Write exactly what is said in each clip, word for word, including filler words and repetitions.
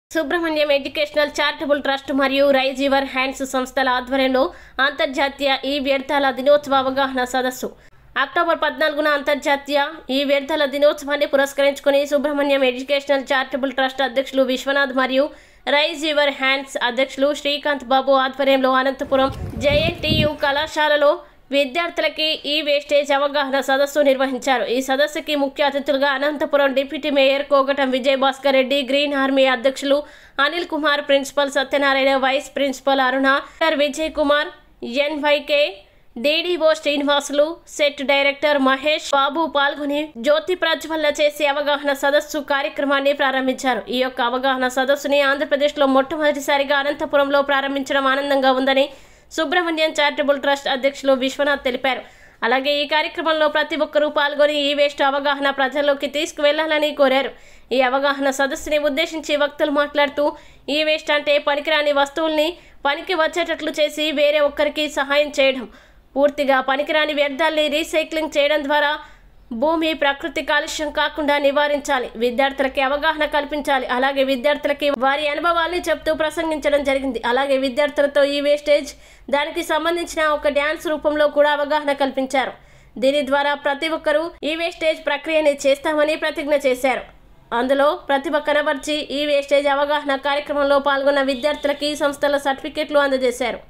Subrahmanyam educational charitable trust మరియు raise your hands సంస్థల ఆధ్వర్యంలో అంతర్జాతీయ ఈ వ్యర్థాల దినోత్సవ అవగాహన సదస్సు అక్టోబర్ పద్నాలుగున అంతర్జాతీయ ఈ వ్యర్థాల దినోత్సవాన్ని పురస్కరించుకుని సుబ్రహ్మణ్యం ఎడ్యుకేషనల్ చారిటబుల్ ట్రస్ట్ అధ్యక్షులు విశ్వనాథ్ మరియు రైజ్ యువర్ హ్యాండ్స్ అధ్యక్షులు శ్రీకాంత్ బాబు ఆధ్వర్యంలో అనంతపురం జేఎన్టీయు కళాశాలలో విద్యార్థులకి ఈ వేస్టేజ్ అవగాహన సదస్సు నిర్వహించారు। ఈ సదస్సుకి ముఖ్య అతిథులుగా Anantapuram deputy mayor Kogatam Vijay Bhaskar Reddy, green army అధ్యక్షులు Anil Kumar, principal Satyanarayana, vice principal Aruna, Vijay Kumar, NYK DDO Srinivasulu, SET director Mahesh Babu పాల్గొని జ్యోతి ప్రజ్వలన చేసి అవగాహన సదస్సు కార్యక్రమాన్ని ప్రారంభించారు। ఈ యొక్క అవగాహన సదస్సుని ఆంధ్రప్రదేశ్లో మొట్టమొదటిసారిగా అనంతపురంలో ప్రారంభించడం ఆనందంగా ఉందని సుబ్రహ్మణ్యం చారిటబుల్ ట్రస్ట్ అధ్యక్షులు విశ్వనాథ్ తెలిపారు। అలాగే ఈ కార్యక్రమంలో ప్రతి ఒక్కరూ పాల్గొని ఈ వేస్ట్ అవగాహన ప్రజల్లోకి తీసుకువెళ్లాలని కోరారు। ఈ అవగాహన సదస్సుని ఉద్దేశించి వక్తలు మాట్లాడుతూ ఈ వేస్ట్ అంటే పనికిరాని వస్తువుల్ని పనికి వచ్చేటట్లు చేసి వేరే ఒక్కరికి సహాయం చేయడం, పూర్తిగా పనికిరాని వ్యర్థాల్ని రీసైక్లింగ్ చేయడం ద్వారా భూమి ప్రకృతి కాలుష్యం కాకుండా నివారించాలి, విద్యార్థులకి అవగాహన కల్పించాలి। అలాగే విద్యార్థులకి వారి అనుభవాల్ని చెప్తూ ప్రసంగించడం జరిగింది। అలాగే విద్యార్థులతో ఈ వేస్టేజ్ దానికి సంబంధించిన ఒక డ్యాన్స్ రూపంలో కూడా అవగాహన కల్పించారు। దీని ద్వారా ప్రతి ఒక్కరూ ఈ వేస్టేజ్ ప్రక్రియని చేస్తామని ప్రతిజ్ఞ చేశారు। అందులో ప్రతిభ కనబర్చి ఈ వేస్టేజ్ అవగాహన కార్యక్రమంలో పాల్గొన్న విద్యార్థులకి సంస్థల సర్టిఫికెట్లు అందజేశారు।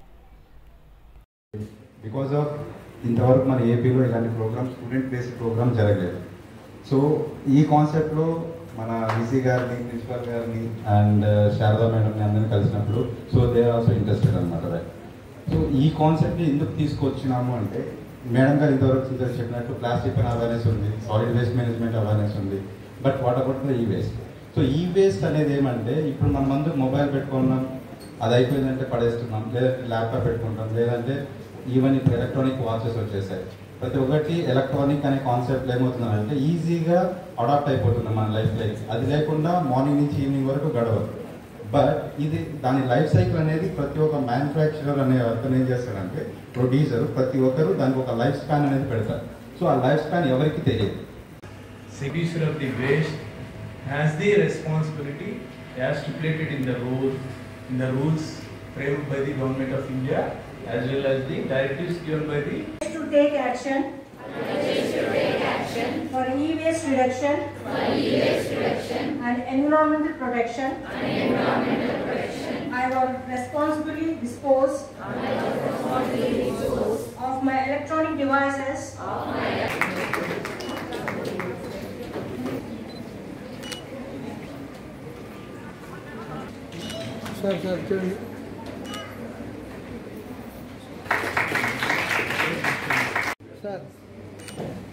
బికాజ్ ఆఫ్ ఇంతవరకు మన ఏపీలో ఇలాంటి ప్రోగ్రామ్ స్టూడెంట్ బేస్డ్ ప్రోగ్రామ్ జరగలేదు। సో ఈ కాన్సెప్ట్లో మన విసి గారిని, ప్రిన్సిపల్ గారిని అండ్ శారదా మేడంని అందరినీ కలిసినప్పుడు so they are also interested అనమాట। రైట్, సో ఈ కాన్సెప్ట్ని ఎందుకు తీసుకొచ్చినాము అంటే మేడం గారు ఇంతవరకు చెప్పినట్టు ప్లాస్టిక్ అని అవేర్నెస్ ఉంది, సాలిడ్ వేస్ట్ మేనేజ్మెంట్ అవేర్నెస్ ఉంది, బట్ వాట్ అబౌట్ ద ఈ వేస్ట్? సో ఈ వేస్ట్ అనేది ఏమంటే ఇప్పుడు మన ముందు మొబైల్ పెట్టుకున్నాం, అది అయిపోయిందంటే పడేస్తున్నాం, లేదంటే ల్యాప్టాప్ పెట్టుకుంటాం, లేదంటే ఈవెన్ ఇప్పుడు ఎలక్ట్రానిక్ వాచెస్ వచ్చేసాయి। ప్రతి ఒక్కటి ఎలక్ట్రానిక్ అనే కాన్సెప్ట్ ఏమవుతుందంటే ఈజీగా అడాప్ట్ అయిపోతుంది మన లైఫ్ లైఫ్ అది లేకుండా మార్నింగ్ నుంచి ఈవినింగ్ వరకు గడవదు। బట్ ఇది దాని లైఫ్ సైకిల్ అనేది ప్రతి ఒక్క మ్యానుఫ్యాక్చరర్ అనే అర్థం ఏం చేస్తాడంటే ప్రొడ్యూసర్ ప్రతి ఒక్కరు దానికి ఒక లైఫ్ స్పాన్ అనేది పెడతారు। సో ఆ లైఫ్ స్పాన్ ఎవరికి తెలియదు। Producer of the waste has the responsibility as stipulated in the rules, in the rules framed by the Government of India, as well as the directives given by the to take action to take action for e-waste reduction for e-waste reduction and environmental protection and environmental protection. I will responsibly dispose I will responsibly dispose of my electronic devices of my Sir, sir, sir. Sir.